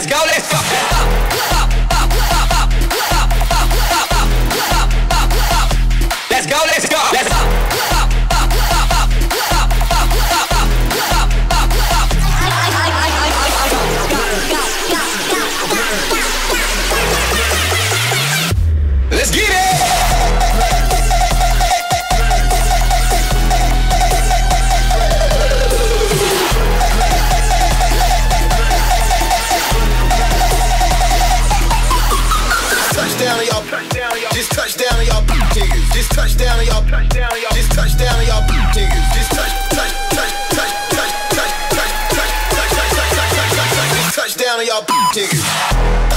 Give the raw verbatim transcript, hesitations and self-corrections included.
Let's go, let's go. Let's go, let's go. Let's go. Let's get it. Touchdown on y'all, just touchdown on y'all niggas, just touchdown on y'all, just touchdown on y'all niggas, just touch, touch, touch, touch, touch, touch, touch, touch, touch, touch, touch, touch, touch, touch, touchdown on y'all niggas.